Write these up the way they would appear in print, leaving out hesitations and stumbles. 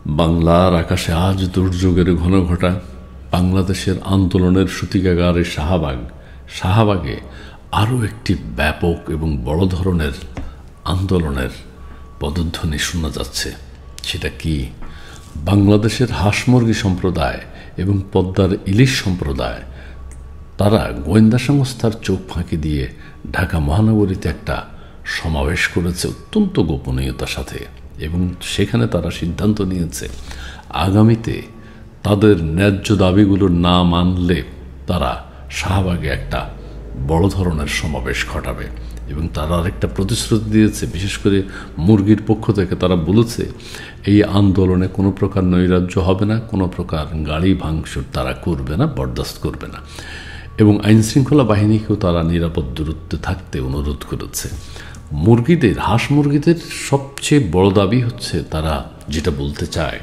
বাংলার আকাশে আজ দুর্যোগের ঘনঘটা। বাংলাদেশের আন্দোলনের সূতিকাগারে শাহবাগে আরও একটি ব্যাপক এবং বড় ধরনের আন্দোলনের পদধ্বনি শোনা যাচ্ছে। সেটা কি? বাংলাদেশের হাঁস মুরগি সম্প্রদায় এবং পদ্মার ইলিশ সম্প্রদায় তারা গোয়েন্দা সংস্থার চোখ ফাঁকি দিয়ে ঢাকা মহানগরীতে একটা সমাবেশ করেছে অত্যন্ত গোপনীয়তার সাথে, এবং সেখানে তারা সিদ্ধান্ত নিয়েছে আগামীতে তাদের ন্যায্য দাবিগুলো না মানলে তারা শাহবাগে একটা বড় ধরনের সমাবেশ ঘটাবে। এবং তারা আরেকটা প্রতিশ্রুতি দিয়েছে, বিশেষ করে মুরগির পক্ষ থেকে তারা বলেছে এই আন্দোলনে কোনো প্রকার নৈরাজ্য হবে না, কোনো প্রকার গাড়ি ভাঙচুর তারা করবে না, বরদাস্ত করবে না, এবং আইনশৃঙ্খলা বাহিনীকেও তারা নিরাপদ দূরত্বে থাকতে অনুরোধ করেছে। হাঁস মুরগিদের সবচেয়ে বড় দাবি হচ্ছে তারা যেটা বলতে চায়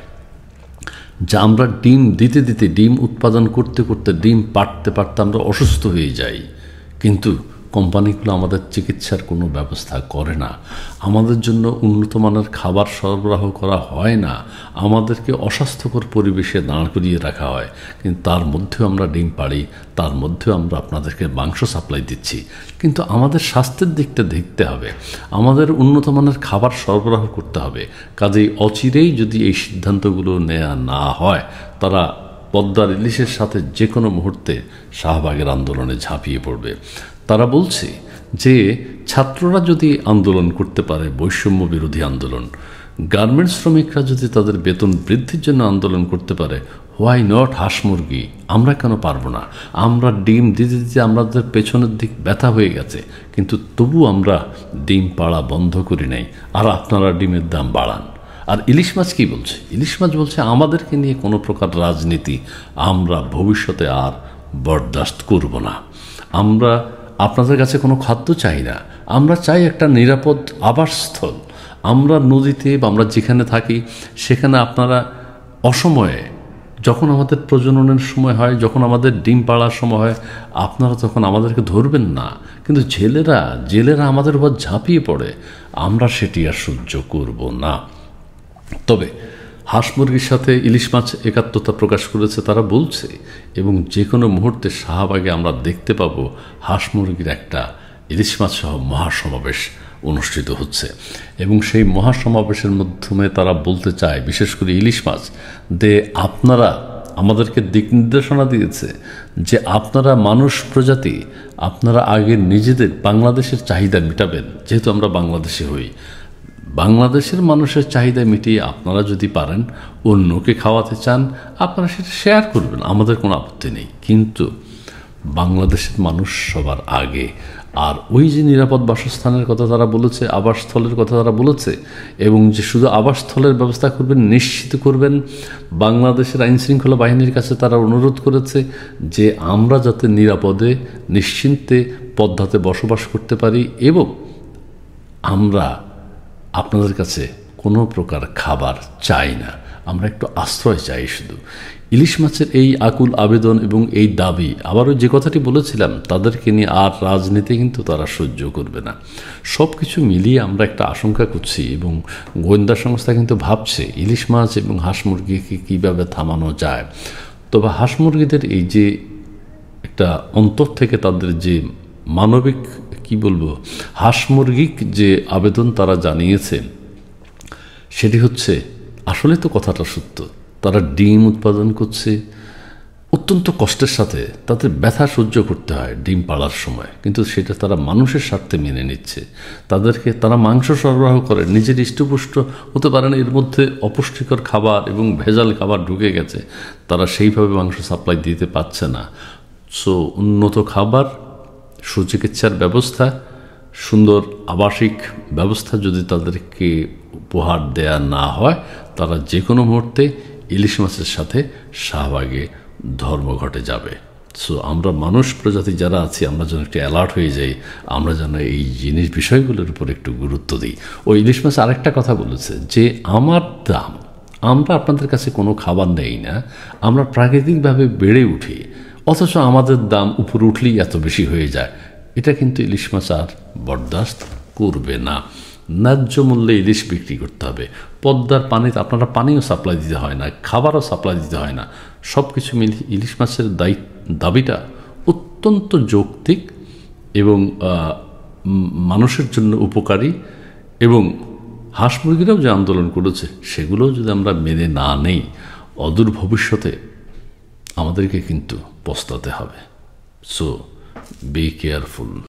যে আমরা ডিম দিতে দিতে, ডিম উৎপাদন করতে করতে, ডিম পাড়তে পারতে আমরা অসুস্থ হয়ে যাই, কিন্তু কোম্পানিগুলো আমাদের চিকিৎসার কোনো ব্যবস্থা করে না, আমাদের জন্য উন্নত মানের খাবার সরবরাহ করা হয় না, আমাদেরকে অস্বাস্থ্যকর পরিবেশে দাঁড় করিয়ে রাখা হয়, কিন্তু তার মধ্যেও আমরা ডিম পাড়ি, তার মধ্যেও আমরা আপনাদেরকে মাংস সাপ্লাই দিচ্ছি। কিন্তু আমাদের স্বাস্থ্যের দিকটা দেখতে হবে, আমাদের উন্নত মানের খাবার সরবরাহ করতে হবে। কাজেই অচিরেই যদি এই সিদ্ধান্তগুলো নেওয়া না হয়, তারা পদ্মার ইলিশের সাথে যে কোনো মুহূর্তে শাহবাগের আন্দোলনে ঝাঁপিয়ে পড়বে। তারা বলছে যে ছাত্ররা যদি আন্দোলন করতে পারে, বৈষম্য বিরোধী আন্দোলন, গার্মেন্টস শ্রমিকরা যদি তাদের বেতন বৃদ্ধির জন্য আন্দোলন করতে পারে, হোয়াই নট হাঁস মুরগি? আমরা কেন পারবো না? আমরা ডিম দিতে দিতে আমাদের পেছনের দিক ব্যথা হয়ে গেছে, কিন্তু তবু আমরা ডিম পাড়া বন্ধ করি নাই, আর আপনারা ডিমের দাম বাড়ান। আর ইলিশ মাছ কী বলছে? ইলিশ মাছ বলছে আমাদেরকে নিয়ে কোনো প্রকার রাজনীতি আমরা ভবিষ্যতে আর বরদাস্ত করব না। আমরা আপনাদের কাছে কোনো খাদ্য চাই না, আমরা চাই একটা নিরাপদ আবাসস্থল। আমরা নদীতে বা আমরা যেখানে থাকি সেখানে আপনারা অসময়ে, যখন আমাদের প্রজননের সময় হয়, যখন আমাদের ডিম পাড়ার সময় হয়, আপনারা তখন আমাদেরকে ধরবেন না, কিন্তু জেলেরা আমাদের উপর ঝাঁপিয়ে পড়ে, আমরা সেটি আর সহ্য করব না। তবে হাঁস মুরগির সাথে ইলিশ মাছ একাত্মতা প্রকাশ করেছে তারা বলছে, এবং যে কোনো মুহূর্তে শাহবাগে আমরা দেখতে পাবো হাঁস মুরগির একটা ইলিশ মাছ সহ মহাসমাবেশ অনুষ্ঠিত হচ্ছে। এবং সেই মহাসমাবেশের মাধ্যমে তারা বলতে চায়, বিশেষ করে ইলিশ মাছ আপনারা আমাদেরকে দিক নির্দেশনা দিয়েছে যে আপনারা মানুষ প্রজাতি, আপনারা আগে নিজেদের বাংলাদেশের চাহিদা মেটাবেন। যেহেতু আমরা বাংলাদেশে হই, বাংলাদেশের মানুষের চাহিদা মিটিয়ে আপনারা যদি পারেন, অন্যকে খাওয়াতে চান, আপনারা সেটা শেয়ার করবেন, আমাদের কোনো আপত্তি নেই, কিন্তু বাংলাদেশের মানুষ সবার আগে। আর ওই যে নিরাপদ বাসস্থানের কথা তারা বলেছে, আবাসস্থলের কথা তারা বলেছে, এবং যে শুধু আবাসস্থলের ব্যবস্থা করবেন, নিশ্চিত করবেন। বাংলাদেশের আইনশৃঙ্খলা বাহিনীর কাছে তারা অনুরোধ করেছে যে আমরা যাতে নিরাপদে নিশ্চিন্তে পদ্মাতে বসবাস করতে পারি, এবং আমরা আপনাদের কাছে কোনো প্রকার খাবার চাই না, আমরা একটু আশ্রয় চাই শুধু। ইলিশ মাছের এই আকুল আবেদন এবং এই দাবি, আবারও যে কথাটি বলেছিলাম, তাদেরকে নিয়ে আর রাজনীতি কিন্তু তারা সহ্য করবে না। সব কিছু মিলিয়ে আমরা একটা আশঙ্কা করছি, এবং গোয়েন্দা সংস্থা কিন্তু ভাবছে ইলিশ মাছ এবং হাঁস মুরগিকে কীভাবে থামানো যায়। তবে হাঁস মুরগিদের এই যে একটা অন্তর থেকে তাদের যে মানবিক হাঁস মুরগিক যে আবেদন তারা জানিয়েছে, সেটি হচ্ছে আসলে তো কথাটা সত্য। তারা ডিম উৎপাদন করছে অত্যন্ত কষ্টের সাথে, তাদের ব্যথা সহ্য করতে হয় ডিম পাড়ার সময়, কিন্তু সেটা তারা মানুষের স্বার্থে মেনে নিচ্ছে। তারা মাংস সরবরাহ করে, নিজের ইষ্টপুষ্ট হতে পারে না, এর মধ্যে অপুষ্টিকর খাবার এবং ভেজাল খাবার ঢুকে গেছে, তারা সেইভাবে মাংস সাপ্লাই দিতে পারছে না। সো উন্নত খাবার, সুচিকিৎসার ব্যবস্থা, সুন্দর আবাসিক ব্যবস্থা যদি তাদেরকে উপহার দেয়া না হয়, তারা যে কোনো মুহূর্তে ইলিশ মাছের সাথে শাহবাগে ধর্মঘটে যাবে। সো আমরা মানুষ প্রজাতি যারা আছি, আমরা যেন একটু অ্যালার্ট হয়ে যাই, আমরা যেন এই বিষয়গুলোর উপর একটু গুরুত্ব দিই। ওই ইলিশ মাছ আরেকটা কথা বলেছে যে আমার দাম, আমরা আপনাদের কাছে কোনো খাবার নেই না, আমরা প্রাকৃতিকভাবে বেড়ে উঠি, অথচ আমাদের দাম উপরে উঠলেই এত বেশি হয়ে যায়। এটা কিন্তু ইলিশ মাছ আর বরদাস্ত করবে না। ন্যায্য মূল্যে ইলিশ বিক্রি করতে হবে। পদ্মার পানিতে আপনারা পানিও সাপ্লাই দিতে হয় না, খাবারও সাপ্লাই দিতে হয় না, সব কিছু মিলিয়ে ইলিশ মাছের দাবিটা অত্যন্ত যৌক্তিক এবং মানুষের জন্য উপকারী। এবং হাঁস মুরগিরাও যে আন্দোলন করেছে সেগুলোও যদি আমরা মেনে না নেই, অদূর ভবিষ্যতে আমাদেরকে কিন্তু পস্তাতে হবে। So be careful.